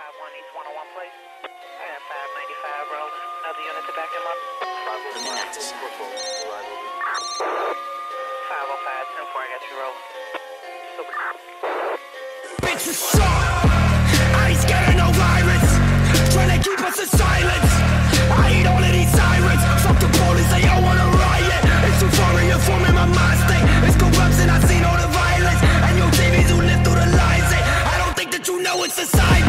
5-1 East 101, please. I got 595 rolling. Another unit to back him up. 505, 10-4, I got you rolling. Bitch, you suck! I ain't scared of no virus. Trying to keep us in silence. I hate all of these sirens. Fuck the police, they all wanna riot. It's euphoria forming my mind state. It's corruption, I seen all the violence. And your TVs who live through the lies. I don't think that you know it's society.